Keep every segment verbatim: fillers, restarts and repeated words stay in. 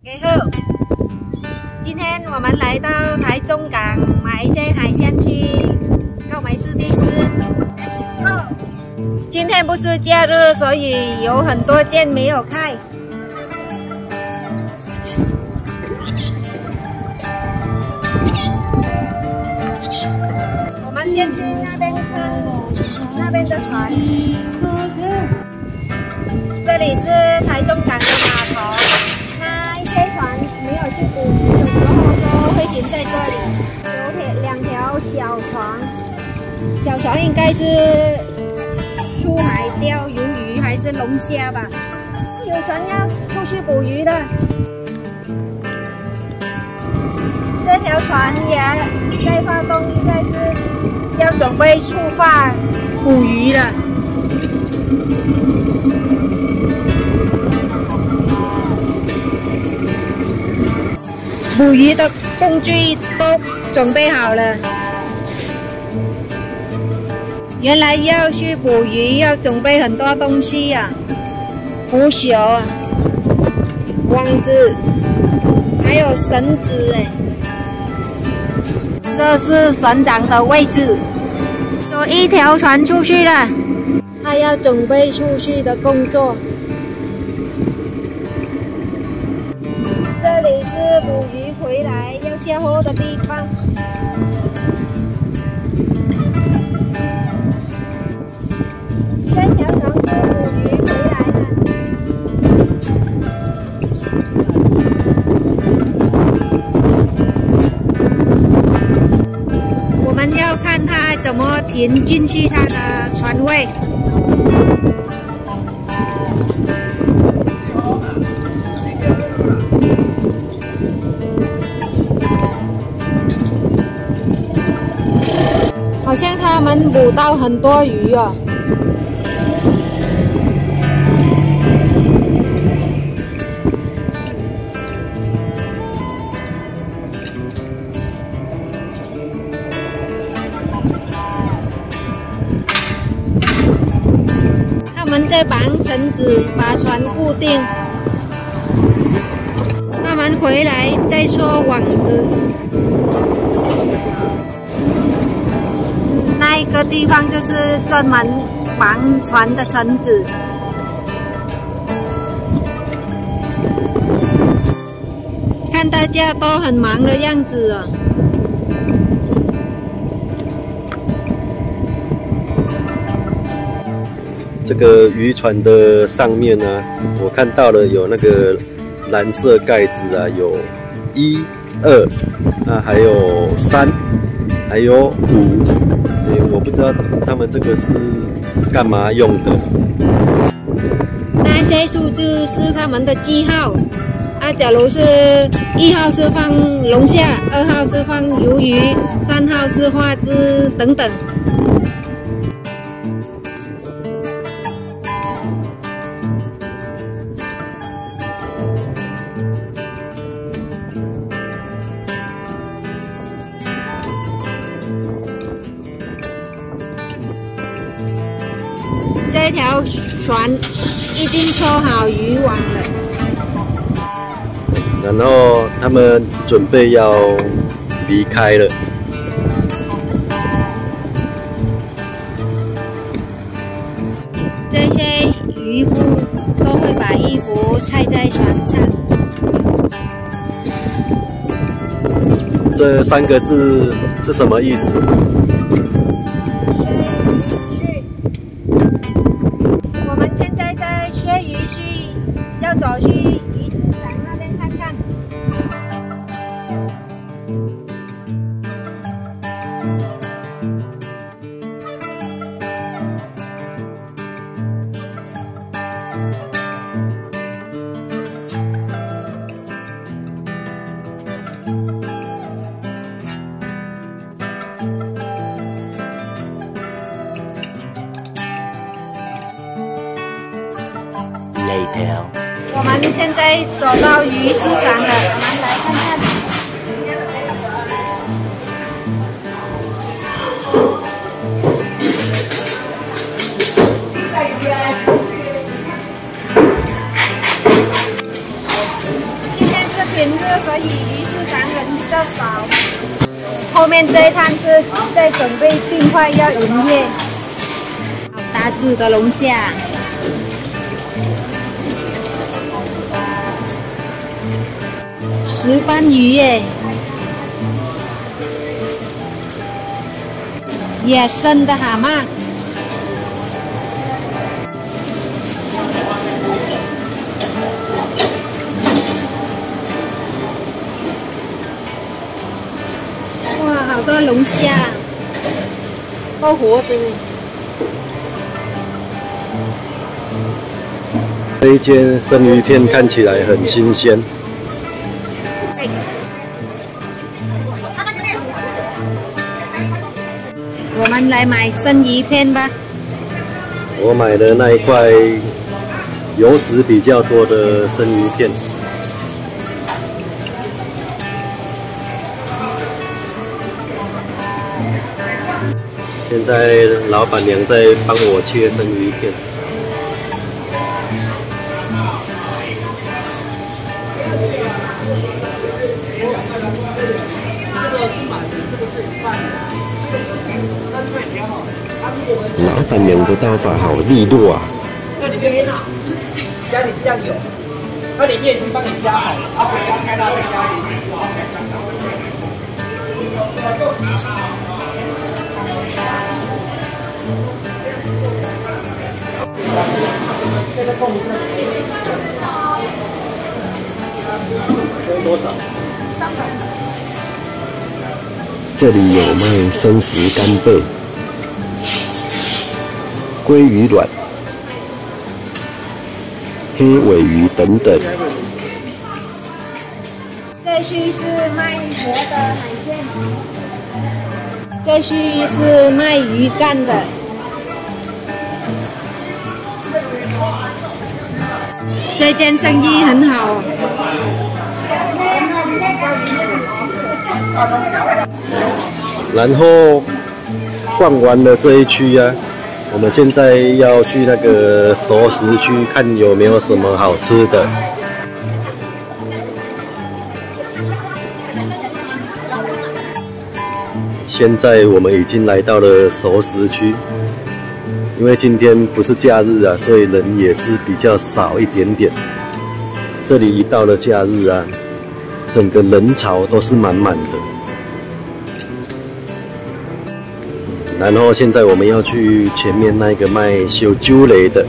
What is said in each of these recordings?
给好，今天我们来到台中港买一些海鲜去购买四地吃。今天不是假日，所以有很多店没有开。我们先去那边看那边的船。这里是台中港的码头。 飞船没有去捕鱼，有时候都会停在这里。有两条小船，小船应该是出海钓鱿鱼还是龙虾吧？有船要出去捕鱼的。这条船也在发动，应该是要准备出发捕鱼了。 捕鱼的工具都准备好了。原来要去捕鱼要准备很多东西呀、啊，捕手、网子，还有绳子哎。这是船长的位置，有一条船出去了，他要准备出去的工作。 这里是捕鱼回来要下货的地方。这条船是捕鱼回来的。我们要看它怎么停进去它的船位。 好像他们捕到很多鱼哦。他们在绑绳子，把船固定。他们回来再收网子。 那一个地方就是专门绑船的绳子。看大家都很忙的样子啊。 这个渔船的上面呢、啊，我看到了有那个蓝色盖子啊，有一、二，啊，还有三，还有五。 我不知道他们这个是干嘛用的。 那些数字是他们的记号啊。假如是一号是放龙虾，二号是放鱿鱼，三号是花枝等等。这条船已经抽好渔网了， 然后他们准备要离开了。 这些渔夫都会把衣服晒在船上。 这三个字是什么意思？ 要走去鱼市场那边看看。 Later. 我们现在走到鱼市场了，我们来看看。今天是点热，所以鱼市场人比较少。后面这一摊是在准备订快要营业。好大只的龙虾，石斑鱼耶，野生的蛤蟆。 好多龙虾，都活着呢。 这一间生鱼片看起来很新鲜。 我们来买生鱼片吧。 我买的那一块油脂比较多的生鱼片。 现在老板娘在帮我切生鱼片。老板娘的刀法好利落啊！ 这里面加点酱油，那里面已经帮你加好了，然后回家开到再加一点，然后再加上。 多少？ 这里有卖生食干贝、鲑鱼卵、黑尾鱼等等。 这区是卖活的海鲜，这区是卖鱼干的。 这间生意很好。 然后逛完了这一区啊，我们现在要去那个熟食区，看有没有什么好吃的。现在我们已经来到了熟食区。 因为今天不是假日啊，所以人也是比较少一点点。这里一到了假日啊，整个人潮都是满满的。然后现在我们要去前面那个卖小酒类的，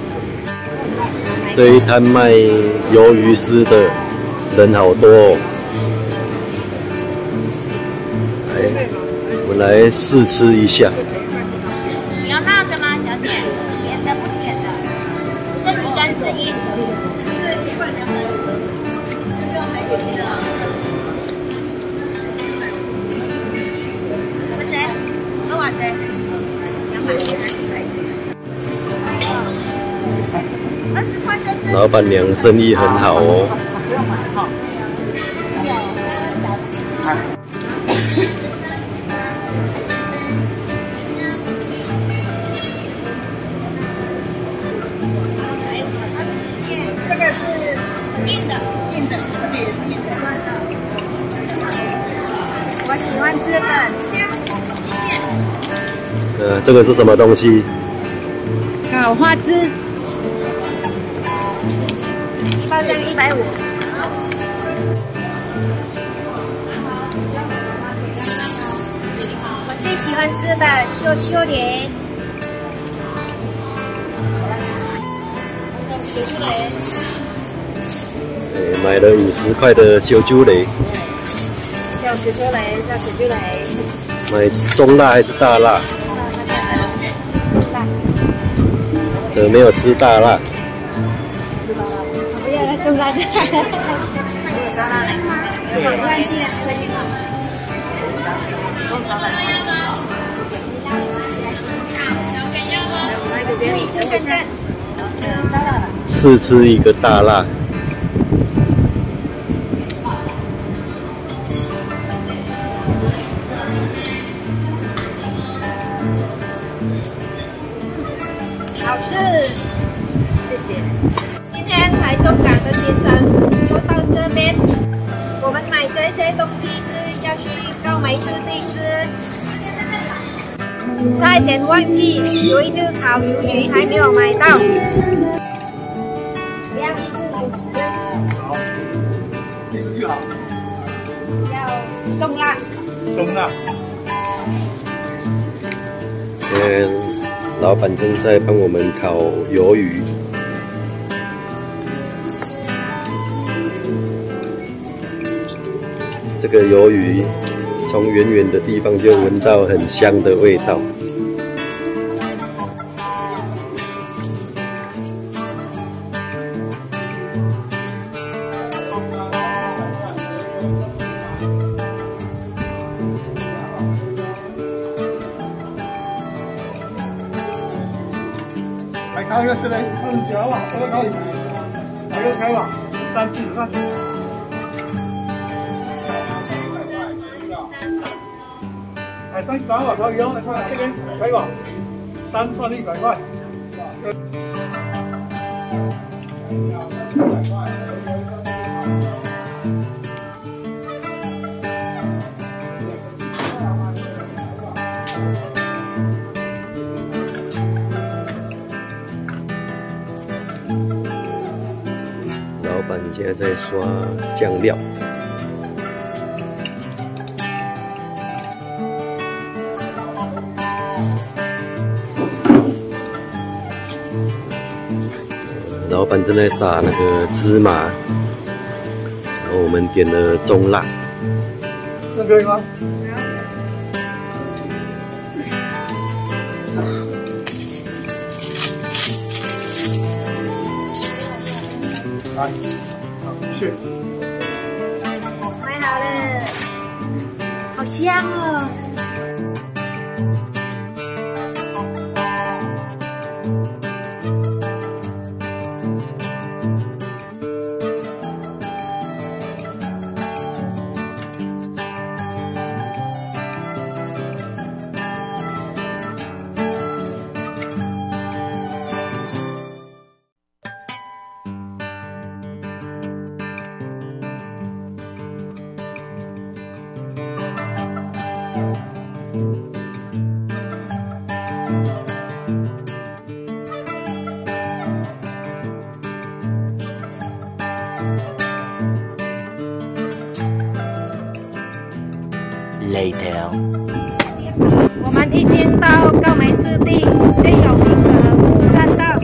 这一摊卖鱿鱼丝的人好多哦。来，我们来试吃一下。 你要辣的吗，小姐？甜的不甜的？这比干是一。乜姐？都話姐，兩百二十塊這隻。 老板娘生意很好哦。 不用买哈。这个是硬的，硬的，这个也是硬的。 我喜欢吃的。 呃，这个是什么东西？ 烤花枝，包装一百五。我最喜欢吃的羞羞莲。 欸、买了五十块的小酒雷， 叫小酒雷，叫小酒雷。 买中辣还是大辣？ 辣。 怎么没有吃大辣？ 知道了，不要中辣就好了。没关系的，没关系。吃一个看看。 试吃一个大辣。 好吃，谢谢。今天台中港的行程就到这边。 这些东西是要去高美湿地吃。差一点忘记，有一只烤鱿鱼还没有买到。不要一只五十。 好，一只就好。 要重辣。 中辣。 嗯，老板正在帮我们烤鱿鱼。这个鱿鱼从远远的地方就闻到很香的味道。 来烤一个是嘞，二十九啊，这个烤你，来个开吧，三只三只。係新港話烤樣，你睇下呢啲睇喎，新出啲鬼怪。 老板现在在刷酱料。老板正在撒那个芝麻，然后我们点了中辣。 这可以吗？来，好，谢谢。 买好了，好香哦！ Later， 我们已经到高美湿地最有名的木栈道。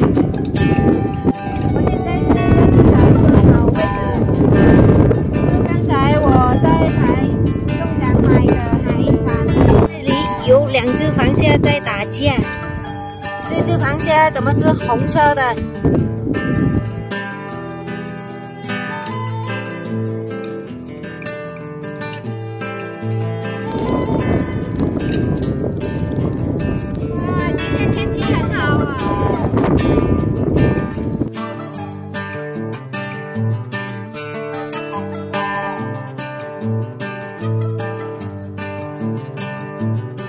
我现在是在坐好位置。刚才我在台中港买的海产，这里有两只螃蟹在打架。这只螃蟹怎么是红色的？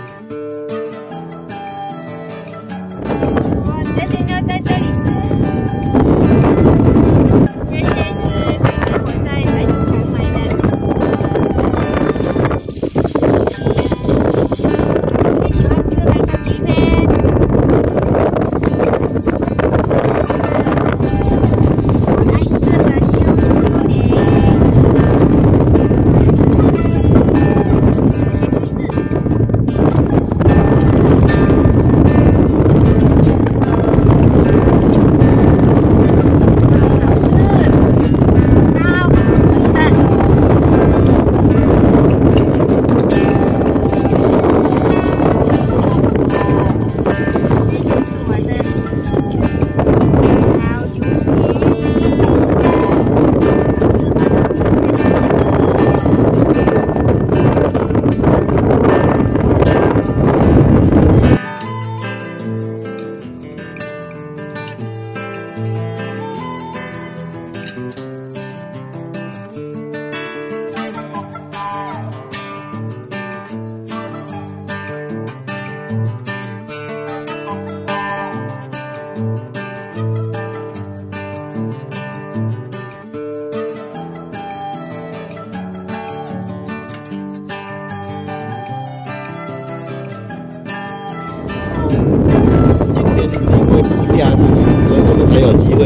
我决定要在这里吃。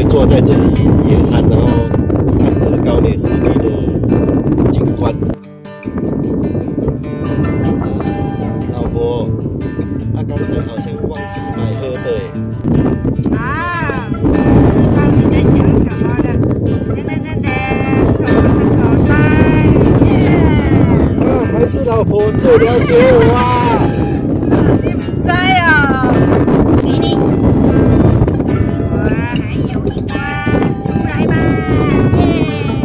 坐在这里野餐，然后看着高美湿地的景观。老婆，他刚才好像忘记买喝的哎。 啊，不知道你在讲什么的？噔噔噔噔，手手拍，耶！ 啊，还是老婆最了解我啊！ 你不在啊？给你。哇，还有一关，出来吧，耶！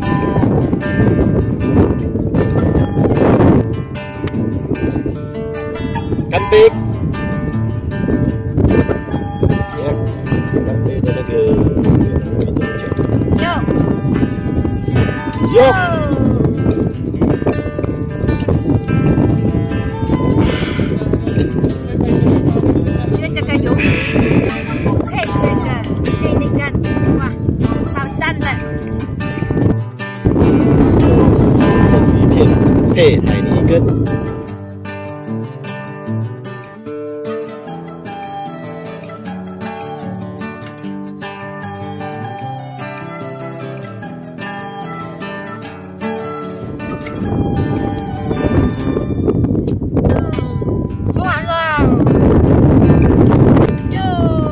干杯！你看，干杯的那个要怎么讲？ 哟哟！ 选这个鱿鱼，配这个配那个，哇，超赞的！ 生鱼片配海泥根。 吃完了，哟！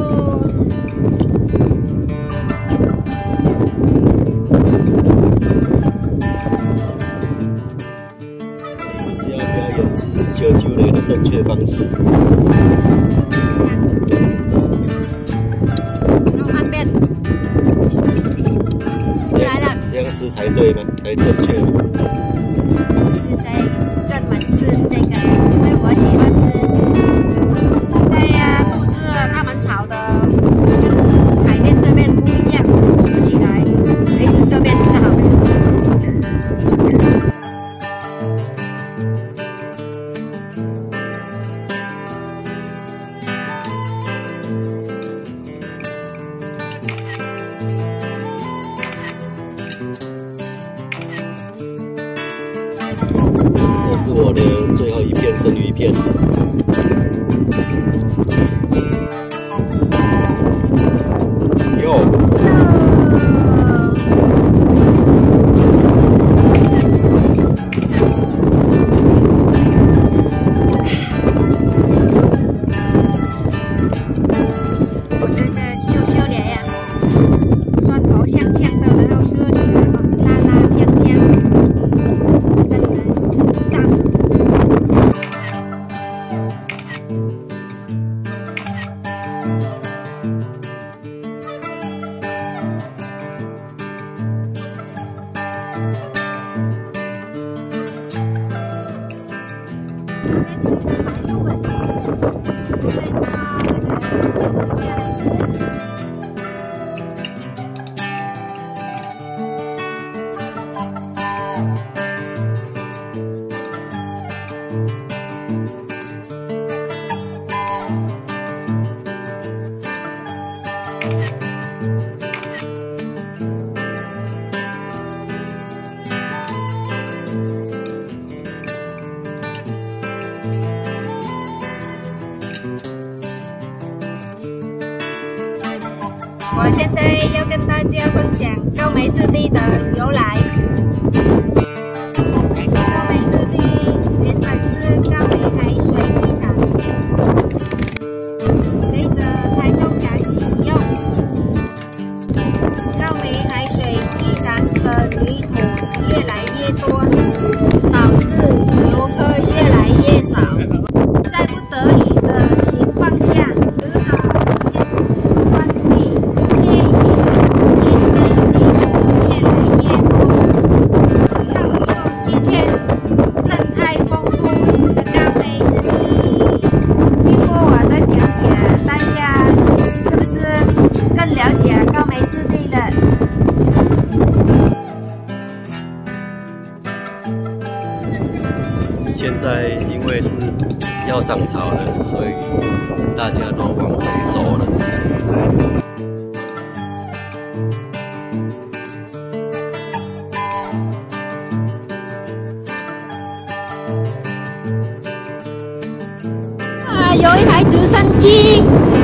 这是要表演吃烧酒类的正确方式。 弄翻面，出来了。 这样吃才对吗？才正确吗？ 是在专门吃这个，因为我喜欢吃。在呀，都市他们炒的跟海边这边不一样，吃起来还是这边比较好吃。 这是我的最后一片生鱼片。哟， 我真的羞羞脸呀，蒜头香香的，然后吃起来嘛，辣辣香香，真的赞。我现在要跟大家分享高美湿地的由来。高美湿地原本是高美海水遗产，随着台中港启用，高美海水遗产的泥土越来越多，导致游客越来越少，在不得已的情况下，只好先关闭。 现在因为是要涨潮了，所以大家都往回走了。 啊，有一台直升机。